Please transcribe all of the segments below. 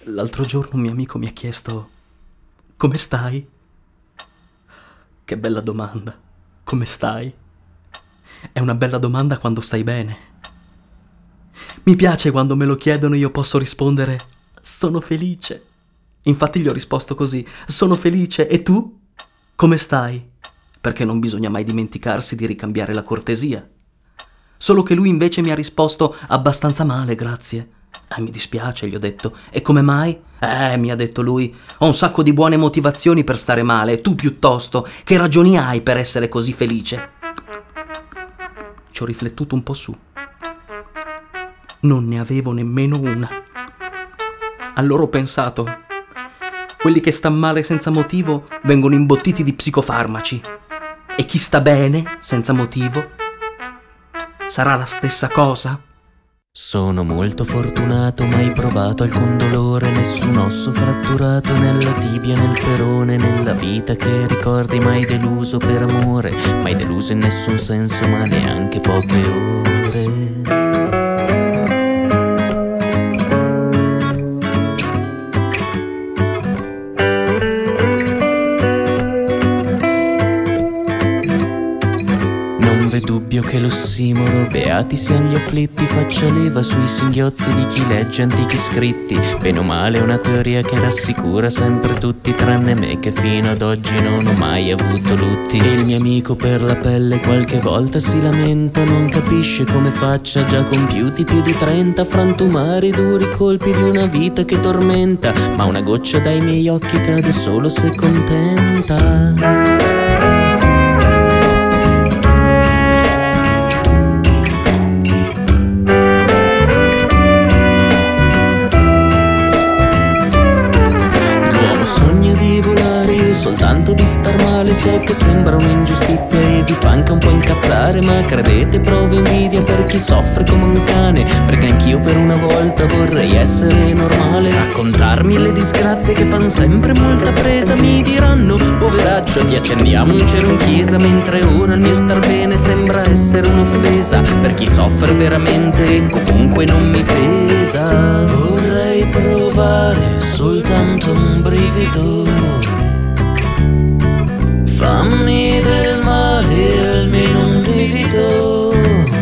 L'altro giorno un mio amico mi ha chiesto: come stai? Che bella domanda. Come stai? È una bella domanda quando stai bene. Mi piace quando me lo chiedono e io posso rispondere: sono felice. Infatti gli ho risposto così: sono felice, e tu? Come stai? Perché non bisogna mai dimenticarsi di ricambiare la cortesia. Solo che lui invece mi ha risposto: abbastanza male, grazie. Mi dispiace, gli ho detto. E come mai? Mi ha detto lui, ho un sacco di buone motivazioni per stare male. Tu piuttosto, che ragioni hai per essere così felice? Ci ho riflettuto un po' su. Non ne avevo nemmeno una. Allora ho pensato: quelli che stanno male senza motivo vengono imbottiti di psicofarmaci. E chi sta bene senza motivo sarà la stessa cosa? Sono molto fortunato, mai provato alcun dolore, nessun osso fratturato nella tibia, nel perone, nella vita che ricordi, mai deluso per amore, mai deluso in nessun senso, ma neanche poche ore. Dubbio che l'ossimoro, beati siano gli afflitti, faccia leva sui singhiozzi di chi legge antichi scritti. Bene o male è una teoria che rassicura sempre tutti, tranne me che fino ad oggi non ho mai avuto lutti. E il mio amico per la pelle qualche volta si lamenta, non capisce come faccia, già compiuti più di 30, frantumare i duri colpi di una vita che tormenta. Ma una goccia dai miei occhi cade solo se contenta. Soltanto di star male, so che sembra un'ingiustizia e vi fa anche un po' incazzare, ma credete provo invidia per chi soffre come un cane, perché anch'io per una volta vorrei essere normale. Raccontarmi le disgrazie che fan sempre molta presa, mi diranno poveraccio ti accendiamo un cielo in chiesa, mentre ora il mio star bene sembra essere un'offesa per chi soffre veramente e comunque non mi pesa. Vorrei provare soltanto un brivido, fammi del male, almeno un brivido,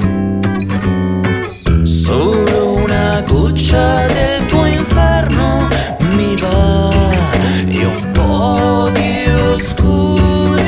solo una goccia del tuo inferno mi va, e un po' di oscurità.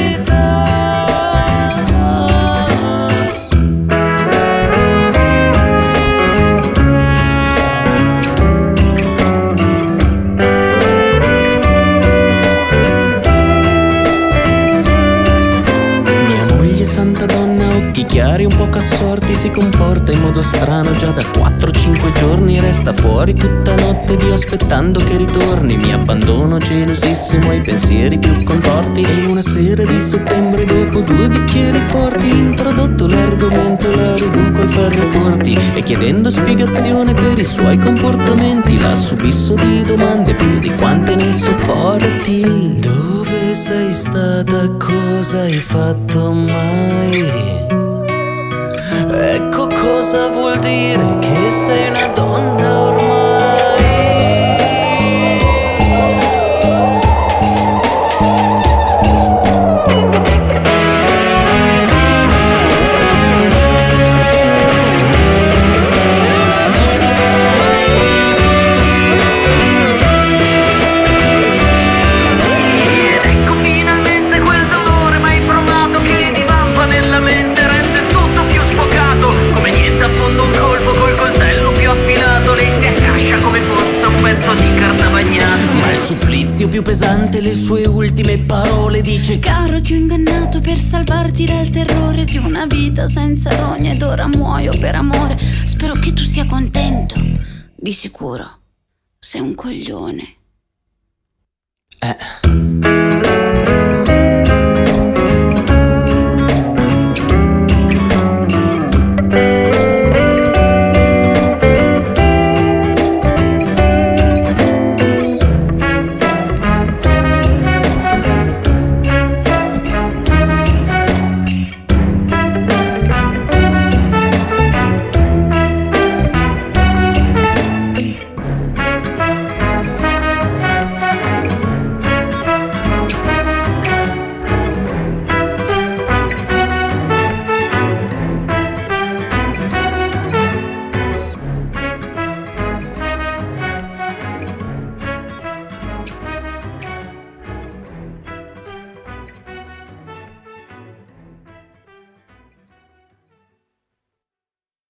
Santa donna, occhi chiari un po' assorti, si comporta in modo strano già da 4-5 giorni, resta fuori tutta notte Dio aspettando che ritorni, mi abbandono gelosissimo ai pensieri più contorti. E una sera di settembre, dopo 2 bicchieri forti, introdotto l'argomento la riduco ai ferri corti, e chiedendo spiegazione per i suoi comportamenti la subisso di domande più di quante ne sopporti. Dove sei stata, cosa hai fatto mai? Ecco cosa vuol dire che sei una donna ormai. Più pesante le sue ultime parole dice: caro, ti ho ingannato per salvarti dal terrore di una vita senza rogna ed ora muoio per amore. Spero che tu sia contento, di sicuro sei un coglione.